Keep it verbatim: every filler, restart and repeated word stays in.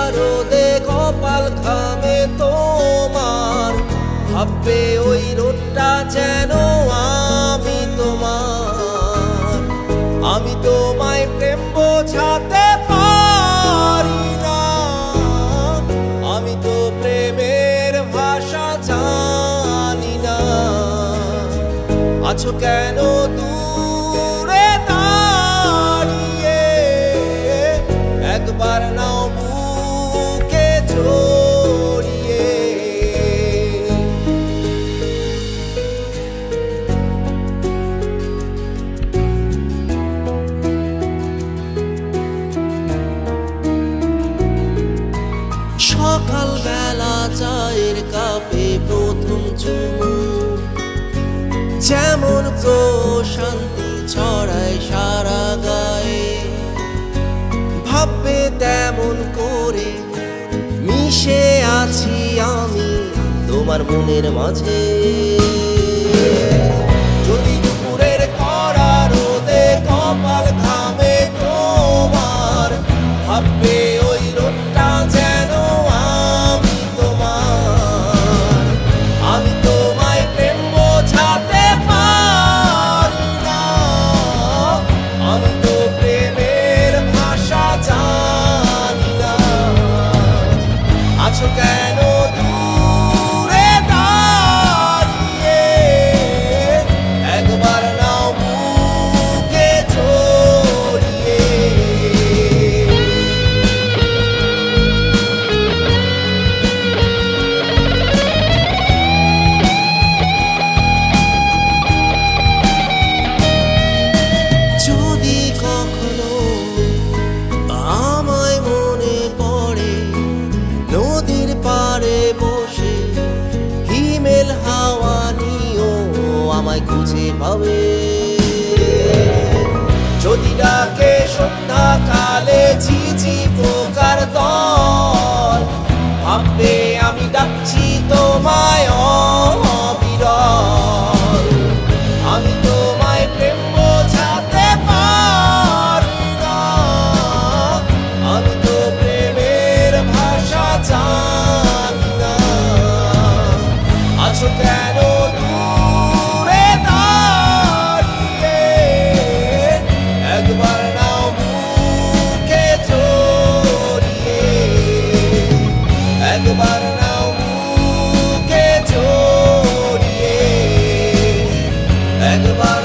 রোদে কপাল ঘামে তোমার, ভাববে ওই রোদটা যেন আমি তোমার। আমি তোমায় প্রেম বোঝাতে পারি না, আমি তো প্রেমের ভাষা জানি না। আছো কেন দূরে দাঁড়িয়ে, একবার নাও বুকে জড়িয়ে। সকাল বেলা চায়ের কাপে প্রথম চুমু যেমন প্রশান্তি ছড়ায় সারা গায়ে, ভাববে তেমন করে মিশে আছি আমি তোমার মনের মাঝে। যদি দুপুরের কড়া রোদে কপাল ঘামে তোমার, ভাববে ওই রোদটা যেন আমি তোমার। আমি তোমায় প্রেম বোঝাতে পারি না, আমি তো প্রেমের ভাষা জানি না। আছো কেন দূরে দাঁড়িয়ে, একবার নাও বুকে জড়িয়ে। যদি কখনো আমায় মনে পড়ে, নদীর পাড়ে বসে হিমেল হাওয়া নিও আমায় খুঁজে পাবে। যদি ডাকে সন্ধ্যা কালে ঝিঝি পোকার দল, ভাববে আমি ডাকছি তোমায় অবিরল। আমি তোমায় প্রেম বোঝাতে পারি না, আমি তো প্রেমের ভাষা জানি না। আছো কেন দূরে দাঁড়িয়ে, একবার নাও বুকে জড়িয়ে। একবার নাও বুকে জড়িয়ে, একবার